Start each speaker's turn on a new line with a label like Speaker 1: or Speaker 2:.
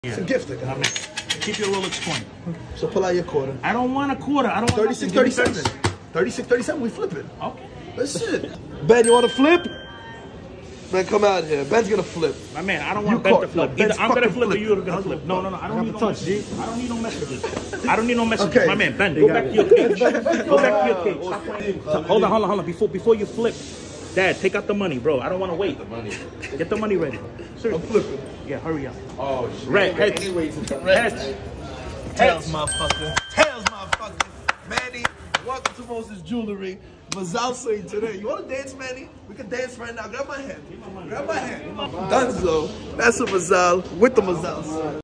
Speaker 1: It's a gift, I mean.
Speaker 2: Keep your Rolex coin.
Speaker 1: So pull out your quarter.
Speaker 2: I don't want a quarter. I don't want
Speaker 1: 36, 37. 36, 37, we flip it.
Speaker 2: Okay.
Speaker 1: That's it. Ben, you want to flip? Ben, come out here. Ben's going to flip.
Speaker 2: My man, I don't want Ben to flip. Either I'm going to flip or you're going to flip. No, I don't need no
Speaker 1: touch,
Speaker 2: messages. I don't need no messages. I don't need no messages.
Speaker 1: Okay.
Speaker 2: My man, Ben, go back to your cage. Go back to your cage. Hold on. Before you flip, Dad, take out the money, bro. I don't want to wait. Get the money ready. Seriously.
Speaker 1: I'm flipping.
Speaker 2: Yeah, hurry up.
Speaker 3: Oh, shit.
Speaker 2: Red, heads.
Speaker 1: Tails, motherfucker. Tails, motherfucker. Manny, welcome to Moses Jewelry. Mazalsa today. You want to dance, Manny? We can dance right now. Grab my hand. Grab my hand. Dunzo. That's a mazal with the mazalsa.